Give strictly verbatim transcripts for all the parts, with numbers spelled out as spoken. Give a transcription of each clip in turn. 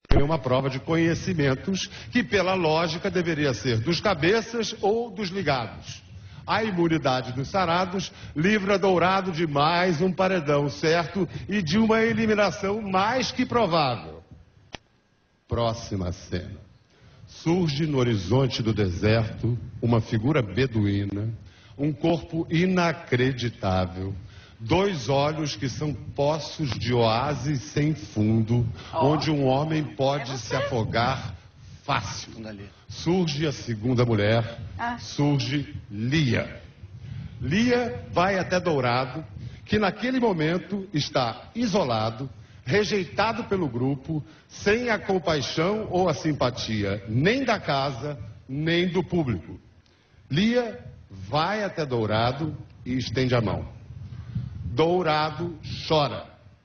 É uma prova de conhecimentos que, pela lógica, deveria ser dos cabeças ou dos ligados. A imunidade dos sarados livra Dourado de mais um paredão, certo? E de uma eliminação mais que provável. Próxima cena. Surge no horizonte do deserto uma figura beduína, um corpo inacreditável, dois olhos que são poços de oásis sem fundo, oh. onde um homem pode é se afogar fácil. Surge a segunda mulher, ah. surge Lia. Lia vai até Dourado, que naquele momento está isolado, rejeitado pelo grupo, sem a compaixão ou a simpatia nem da casa, nem do público. Lia vai até Dourado e estende a mão. Dourado chora.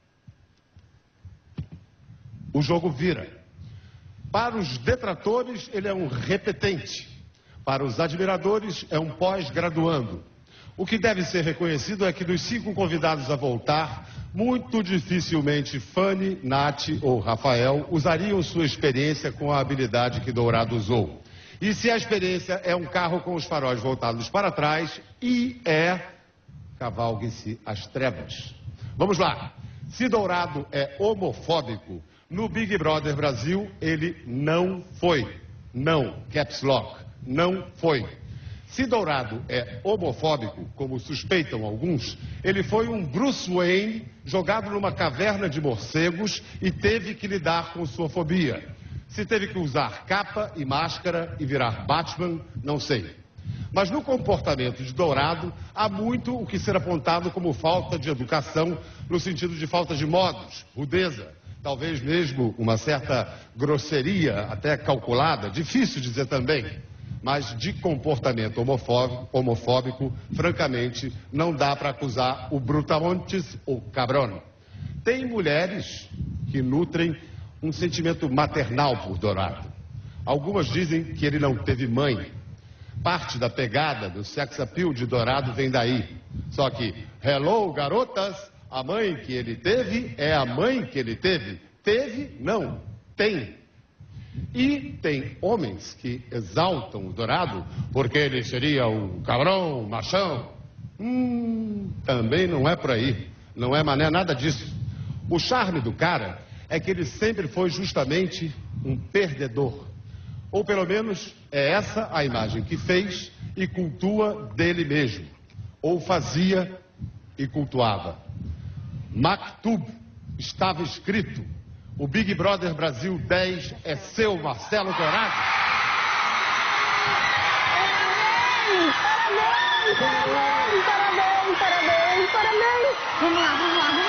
O jogo vira. Para os detratores, ele é um repetente. Para os admiradores, é um pós-graduando. O que deve ser reconhecido é que dos cinco convidados a voltar, muito dificilmente Fanny, Nath ou Rafael usariam sua experiência com a habilidade que Dourado usou. E se a experiência é um carro com os faróis voltados para trás, e é, cavalgue-se as trevas. Vamos lá. Se Dourado é homofóbico, no Big Brother Brasil ele não foi. Não, caps lock, não foi. Se Dourado é homofóbico, como suspeitam alguns, ele foi um Bruce Wayne jogado numa caverna de morcegos e teve que lidar com sua fobia. Se teve que usar capa e máscara e virar Batman, não sei. Mas no comportamento de Dourado, há muito o que ser apontado como falta de educação, no sentido de falta de modos, rudeza, talvez mesmo uma certa grosseria, até calculada, difícil dizer também. Mas de comportamento homofóbico, homofóbico francamente, não dá para acusar o Brutamontes ou Cabrón. Tem mulheres que nutrem um sentimento maternal por Dourado. Algumas dizem que ele não teve mãe. Parte da pegada do sex appeal de Dourado vem daí. Só que, hello, garotas, a mãe que ele teve é a mãe que ele teve. Teve? Não. Tem. E tem homens que exaltam o Dourado porque ele seria o cabrão, o machão. Hum, também não é por aí. Não é mané nada disso. O charme do cara é que ele sempre foi justamente um perdedor. Ou pelo menos é essa a imagem que fez e cultua dele mesmo. Ou fazia e cultuava. Maktub, estava escrito. O Big Brother Brasil dez é seu, Marcelo Dourado. Parabéns, parabéns, parabéns, parabéns, parabéns. Vamos lá, vamos lá, vamos lá.